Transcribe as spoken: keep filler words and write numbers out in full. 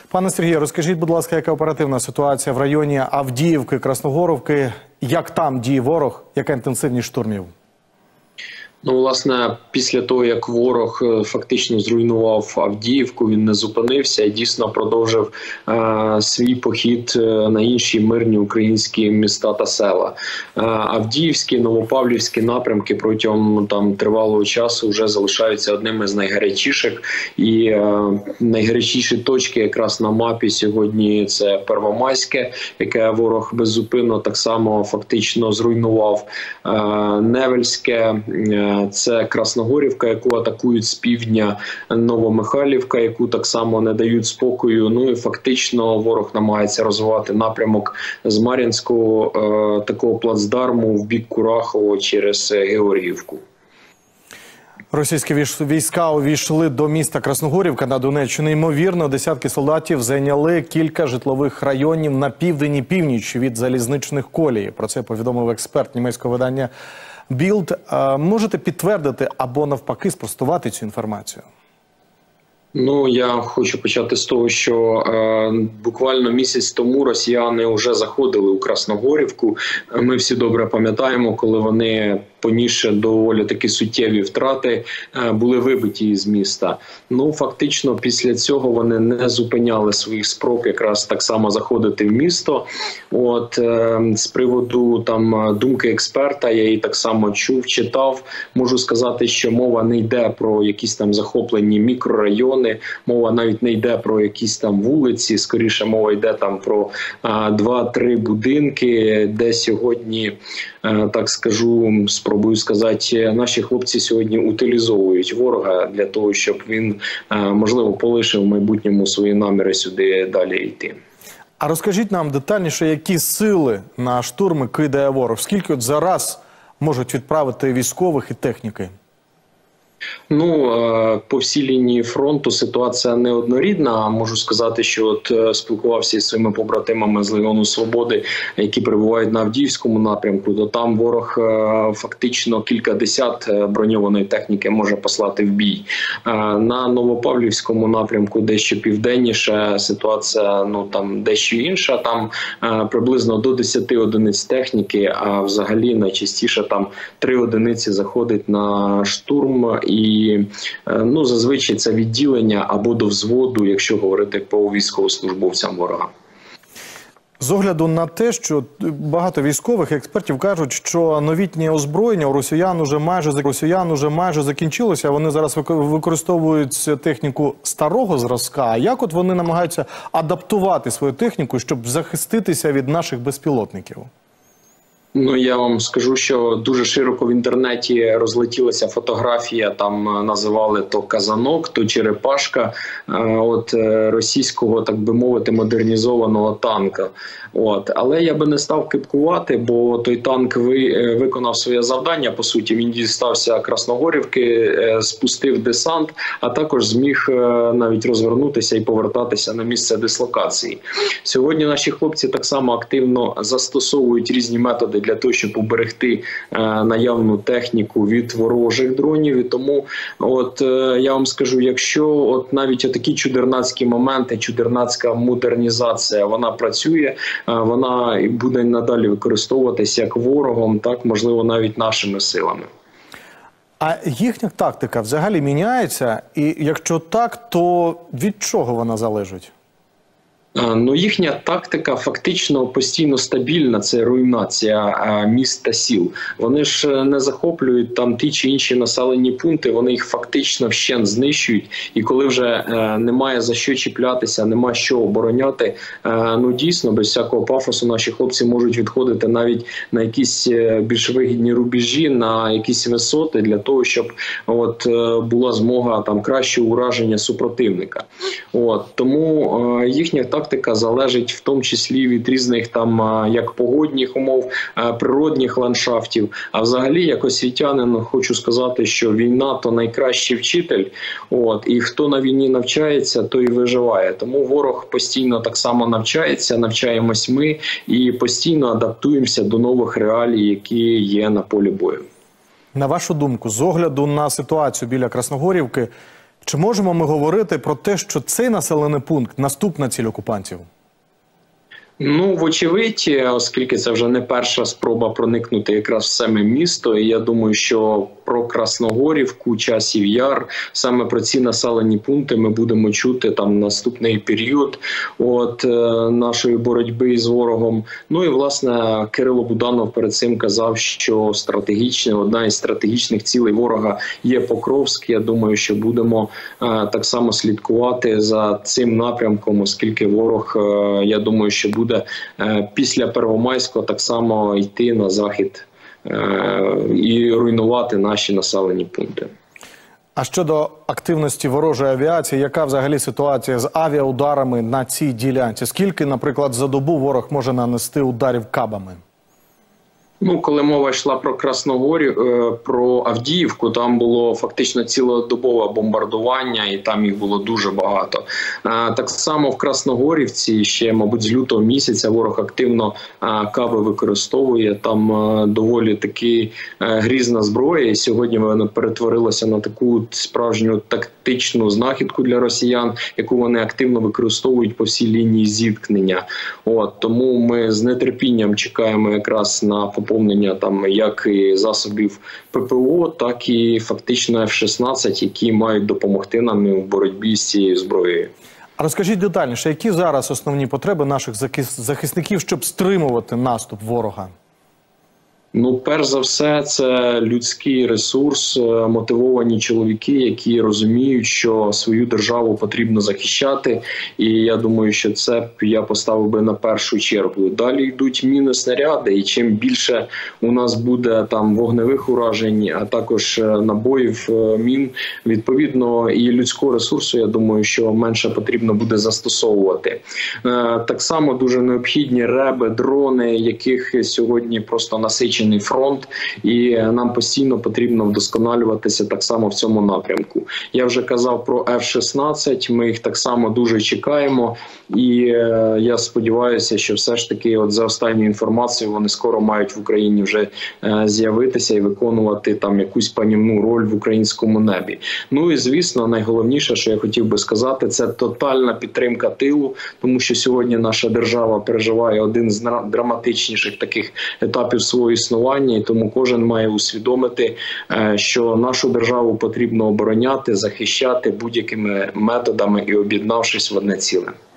Пане Сергію, розкажіть, будь ласка, яка оперативна ситуація в районі Авдіївки, Красногоровки? Як там діє ворог? Яка інтенсивність штурмів? Ну, власне, після того, як ворог фактично зруйнував Авдіївку, він не зупинився і дійсно продовжив е, свій похід на інші мирні українські міста та села. Е, Авдіївські, Новопавлівські напрямки протягом там тривалого часу вже залишаються одними з найгарячіших. І е, найгарячіші точки якраз на мапі сьогодні це Первомайське, яке ворог беззупинно так само фактично зруйнував, е, Невельське, е, це Красногорівка, яку атакують з півдня, Новомихайлівка, яку так само не дають спокою. Ну і фактично ворог намагається розвивати напрямок з Мар'їнського е, такого плацдарму в бік Курахового через Георгіївку. Російські війська увійшли до міста Красногорівка на Донеччині. Ймовірно, десятки солдатів зайняли кілька житлових районів на південь і північ від залізничних колій. Про це повідомив експерт німецького видання Білд. Можете підтвердити або навпаки спростувати цю інформацію? Ну, я хочу почати з того, що е, буквально місяць тому росіяни вже заходили у Красногорівку. Ми всі добре пам'ятаємо, коли вони, понісши доволі такі суттєві втрати, е, були вибиті із міста. Ну, фактично, після цього вони не зупиняли своїх спроб якраз так само заходити в місто. От, е, з приводу там думки експерта, я її так само чув, читав. Можу сказати, що мова не йде про якісь там захоплені мікрорайони, мова навіть не йде про якісь там вулиці, скоріше мова йде там про два-три будинки, де сьогодні, а, так скажу, спробую сказати, наші хлопці сьогодні утилізовують ворога для того, щоб він, а, можливо, полишив в майбутньому свої наміри сюди далі йти. А розкажіть нам детальніше, які сили на штурми кидає ворог? Скільки от зараз можуть відправити військових і техніки? Ну, по всій лінії фронту ситуація неоднорідна. Можу сказати, що от спілкувався зі своїми побратимами з Легіону Свободи, які перебувають на Авдіївському напрямку, то там ворог фактично кілька десят броньованої техніки може послати в бій. На Новопавлівському напрямку дещо південніше ситуація, ну там дещо інша, там приблизно до десяти одиниць техніки, а взагалі найчастіше там три одиниці заходить на штурм. І, ну, зазвичай це відділення або до взводу, якщо говорити по військовослужбовцям ворога. З огляду на те, що багато військових експертів кажуть, що новітнє озброєння у росіян уже майже, росіян уже майже закінчилося, вони зараз використовують техніку старого зразка. А як от вони намагаються адаптувати свою техніку, щоб захиститися від наших безпілотників? Ну, я вам скажу, що дуже широко в інтернеті розлетілася фотографія, там називали то казанок, то черепашка от російського, так би мовити, модернізованого танка. От. Але я би не став кипкувати, бо той танк ви, виконав своє завдання, по суті, він дістався Красногорівки, спустив десант, а також зміг навіть розвернутися і повертатися на місце дислокації. Сьогодні наші хлопці так само активно застосовують різні методи для того, щоб уберегти е, наявну техніку від ворожих дронів. І тому, от е, я вам скажу, якщо от навіть такі чудернацькі моменти, чудернацька модернізація, вона працює, е, вона буде надалі використовуватися як ворогом, так, можливо, навіть нашими силами. А їхня тактика взагалі міняється? І якщо так, то від чого вона залежить? Ну, їхня тактика фактично постійно стабільна, це руйнація міст та сіл. Вони ж не захоплюють там ті чи інші населені пункти, вони їх фактично вщент знищують. І коли вже е, немає за що чіплятися, немає що обороняти, е, ну дійсно, без всякого пафосу наші хлопці можуть відходити навіть на якісь більш вигідні рубежі, на якісь висоти, для того, щоб от, е, була змога там кращого ураження супротивника. От, тому е, їхня тактика Тактика залежить в тому числі від різних там як погодних умов, природних ландшафтів. А взагалі, як освітянин, хочу сказати, що війна – то найкращий вчитель. От, і хто на війні навчається, той і виживає. Тому ворог постійно так само навчається, навчаємось ми і постійно адаптуємося до нових реалій, які є на полі бою. На вашу думку, з огляду на ситуацію біля Красногорівки, Чи можемо ми говорити про те, що цей населений пункт – наступна ціль окупантів? Ну, вочевидь, оскільки це вже не перша спроба проникнути якраз в саме місто, і я думаю, що про Красногорівку, Часів Яр, саме про ці населені пункти ми будемо чути там наступний період от е, нашої боротьби з ворогом. Ну і, власне, Кирило Буданов перед цим казав, що стратегічна, одна із стратегічних цілей ворога є Покровськ. Я думаю, що будемо е, так само слідкувати за цим напрямком, оскільки ворог, е, я думаю, що буде буде після Первомайського так само йти на захід і руйнувати наші населені пункти. А щодо активності ворожої авіації, яка взагалі ситуація з авіаударами на цій ділянці? Скільки, наприклад, за добу ворог може нанести ударів кабами? Ну, коли мова йшла про Красногорів, про Авдіївку, там було фактично цілодобове бомбардування, і там їх було дуже багато. Так само в Красногорівці ще, мабуть, з лютого місяця ворог активно каби використовує. Там доволі таки грізна зброя, і сьогодні вона перетворилася на таку справжню тактичну знахідку для росіян, яку вони активно використовують по всій лінії зіткнення. От, тому ми з нетерпінням чекаємо якраз на поповнення там як і засобів ППО, так і фактично еф шістнадцять, які мають допомогти нам у боротьбі з цією зброєю. А розкажіть детальніше, які зараз основні потреби наших захисників, щоб стримувати наступ ворога? Ну, перш за все, це людський ресурс, мотивовані чоловіки, які розуміють, що свою державу потрібно захищати. І я думаю, що це я поставив би на першу чергу. Далі йдуть міни, снаряди, і чим більше у нас буде там вогневих уражень, а також набоїв, мін, відповідно, і людського ресурсу, я думаю, що менше потрібно буде застосовувати. Так само дуже необхідні реби, дрони, яких сьогодні просто насичені фронт, і нам постійно потрібно вдосконалюватися так само в цьому напрямку. Я вже казав про еф шістнадцять, ми їх так само дуже чекаємо, і е, я сподіваюся, що все ж таки от за останньою інформацією вони скоро мають в Україні вже е, з'явитися і виконувати там якусь панівну роль в українському небі. Ну і звісно, найголовніше, що я хотів би сказати, це тотальна підтримка тилу, тому що сьогодні наша держава переживає один з драматичніших таких етапів свого існування, і тому кожен має усвідомити, що нашу державу потрібно обороняти, захищати будь-якими методами і об'єднавшись в одне ціле.